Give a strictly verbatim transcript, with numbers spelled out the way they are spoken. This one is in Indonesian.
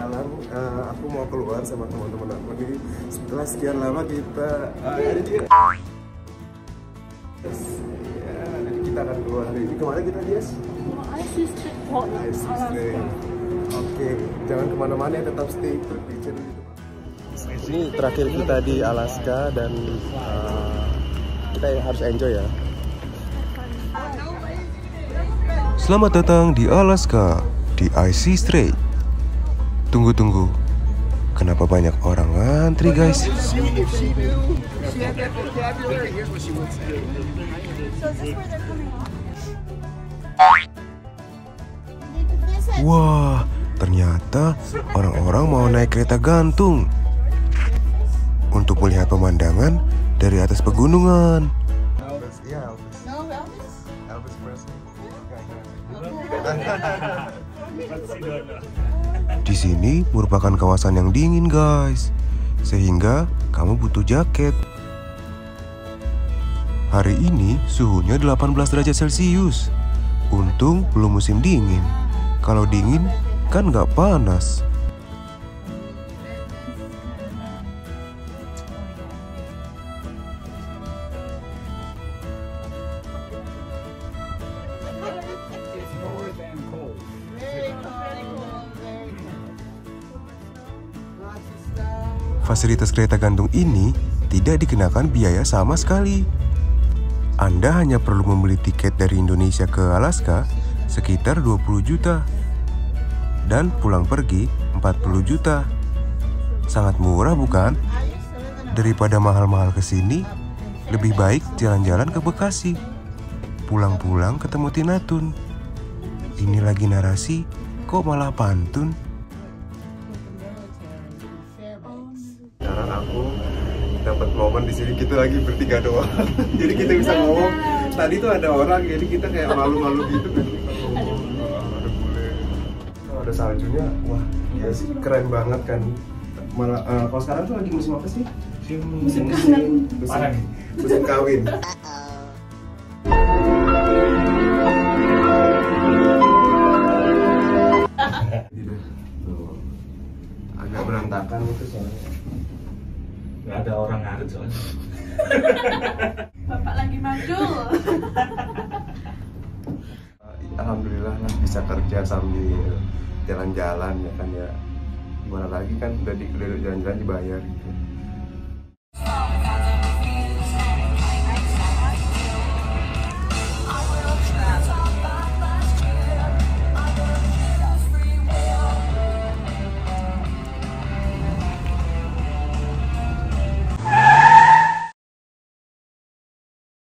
jalan, uh, aku mau keluar sama teman-teman aku nih. Setelah sekian lama kita uh, jadi dia. Yes. Ya, jadi kita akan keluar hari ini. Kemana kita, Dias? I C Street. I C Street. Oke, jangan kemana-mana, tetap stay di channel itu. Ini terakhir kita di Alaska dan uh, kita harus enjoy ya. Selamat datang di Alaska, di I C Strait. Tunggu-tunggu, kenapa banyak orang ngantri, guys? Wah, ternyata orang-orang mau naik kereta gantung untuk melihat pemandangan dari atas pegunungan. Di sini merupakan kawasan yang dingin, guys, sehingga kamu butuh jaket. Hari ini suhunya delapan belas derajat Celcius. Untung belum musim dingin. Kalau dingin kan nggak panas. Fasilitas kereta gantung ini tidak dikenakan biaya sama sekali. Anda hanya perlu membeli tiket dari Indonesia ke Alaska sekitar dua puluh juta dan pulang pergi empat puluh juta. Sangat murah, bukan? Daripada mahal-mahal ke sini, lebih baik jalan-jalan ke Bekasi. Pulang-pulang ketemu Tinatun. Ini lagi narasi, kok malah pantun? Sekarang aku dapat momen di sini, kita lagi bertiga doang. Jadi kita bisa ngomong. Tadi tuh ada orang, jadi kita kayak malu-malu gitu kan. Ada bule, oh, ada saljunya, wah ya sih keren banget kan. Malah uh, kalau sekarang tuh lagi musim apa sih? Musim musim musim musim, musim kawin. Tuh, agak berantakan itu soalnya. Nggak ada orang ngaret soalnya. Bapak lagi maju. Alhamdulillah lah bisa kerja sambil jalan-jalan ya kan ya. Gimana lagi kan udah di udah jalan-jalan dibayar gitu.